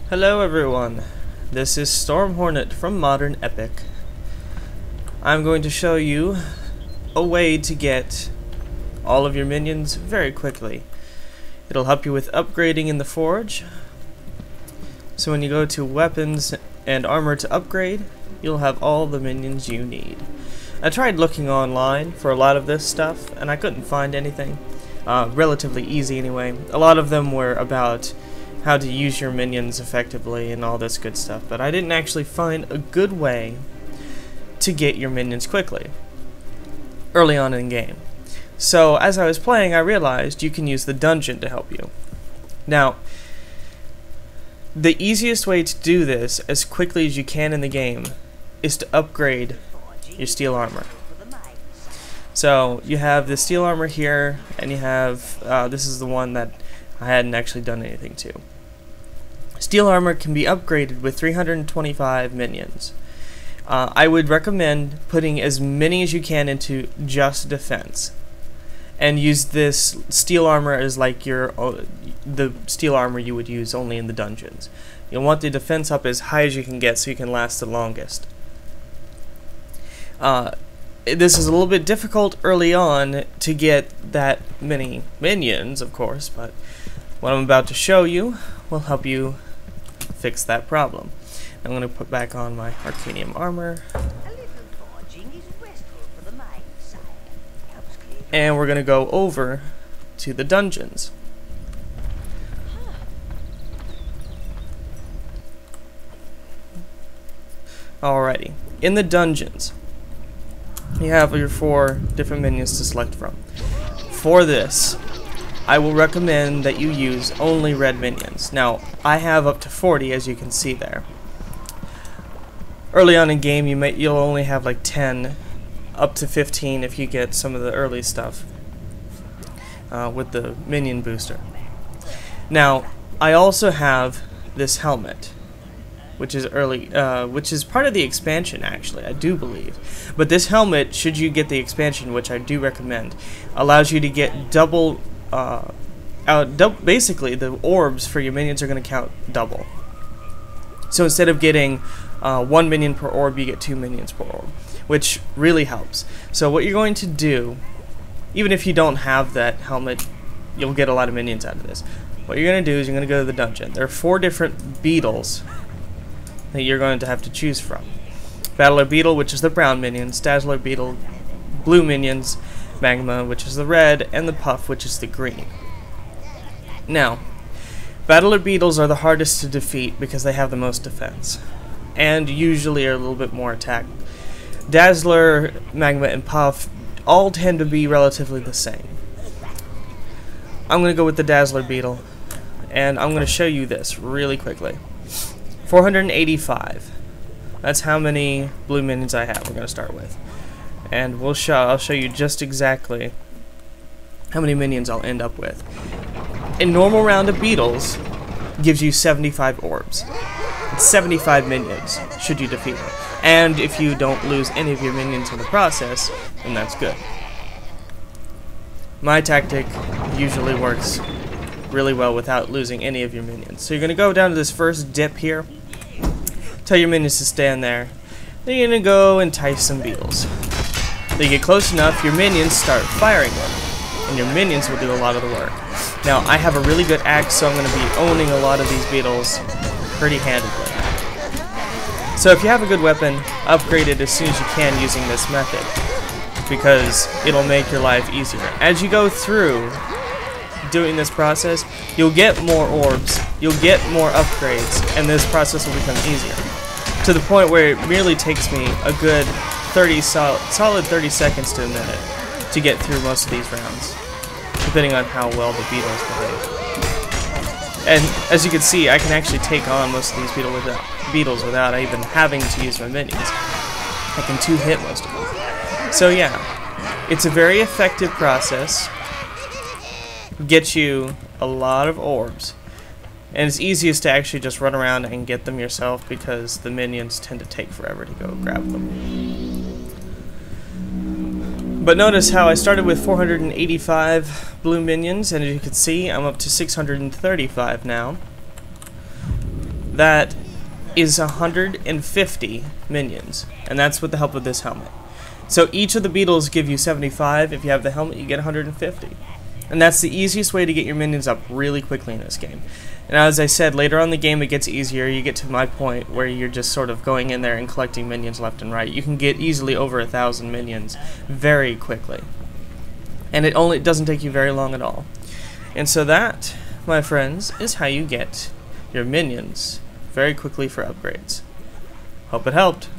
Hello everyone, this is Storm Hornet from Modern Epic. I'm going to show you a way to get all of your minions very quickly. It'll help you with upgrading in the forge. So when you go to weapons and armor to upgrade, you'll have all the minions you need. I tried looking online for a lot of this stuff and I couldn't find anything. Relatively easy anyway. A lot of them were about how to use your minions effectively and all this good stuff, but I didn't actually find a good way to get your minions quickly early on in the game. So as I was playing, I realized you can use the dungeon to help you. Now, the easiest way to do this as quickly as you can in the game is to upgrade your steel armor. So you have the steel armor here, and you have this is the one that I hadn't actually done anything to. Steel armor can be upgraded with 325 minions. I would recommend putting as many as you can into just defense, and use this steel armor as like the steel armor you would use only in the dungeons. You'll want the defense up as high as you can get so you can last the longest. This is a little bit difficult early on to get that many minions, of course, but what I'm about to show you will help you fix that problem. I'm going to put back on my Arcanium armor. And we're going to go over to the dungeons. Alrighty. In the dungeons, you have your 4 different minions to select from. For this, I will recommend that you use only red minions. Now, I have up to 40, as you can see there. Early on in game, you'll only have like 10, up to 15 if you get some of the early stuff with the minion booster. Now, I also have this helmet, which is which is part of the expansion, actually, I do believe. But this helmet, should you get the expansion, which I do recommend, allows you to get double. Basically, the orbs for your minions are going to count double. So instead of getting 1 minion per orb, you get 2 minions per orb, which really helps. So what you're going to do, even if you don't have that helmet, you'll get a lot of minions out of this. What you're going to do is you're going to go to the dungeon. There are 4 different beetles that you're going to have to choose from. Battler Beetle, which is the brown minions, Dazzler Beetle, blue minions, Magma, which is the red, and the Puff, which is the green. Now, Battler Beetles are the hardest to defeat because they have the most defense, and usually are a little bit more attack. Dazzler, Magma, and Puff all tend to be relatively the same. I'm going to go with the Dazzler Beetle, and I'm going to show you this really quickly. 485. That's how many blue minions I have. We're going to start with. And I'll show you just exactly how many minions I'll end up with. A normal round of beetles gives you 75 orbs. It's 75 minions, should you defeat them. And if you don't lose any of your minions in the process, then that's good. My tactic usually works really well without losing any of your minions. So you're going to go down to this first dip here. Tell your minions to stand there. Then you're going to go entice some beetles. They get close enough, your minions start firing them, and your minions will do a lot of the work. Now, I have a really good axe, so I'm going to be owning a lot of these beetles pretty handedly. So if you have a good weapon, upgrade it as soon as you can using this method, because it'll make your life easier. As you go through doing this process, you'll get more orbs, you'll get more upgrades, and this process will become easier. To the point where it merely takes me a good solid 30 seconds to a minute to get through most of these rounds, depending on how well the beetles behave. And as you can see, I can actually take on most of these beetles without even having to use my minions. I can 2-hit most of them. So yeah, it's a very effective process. Gets you a lot of orbs. And it's easiest to actually just run around and get them yourself because the minions tend to take forever to go grab them. But notice how I started with 485 blue minions, and as you can see, I'm up to 635 now. that is 150 minions, and that's with the help of this helmet. So each of the beetles give you 75. If you have the helmet, you get 150. And that's the easiest way to get your minions up really quickly in this game. And as I said, later on in the game it gets easier. You get to my point where you're just sort of going in there and collecting minions left and right. You can get easily over 1,000 minions very quickly. And it doesn't take you very long at all. And so that, my friends, is how you get your minions very quickly for upgrades. Hope it helped.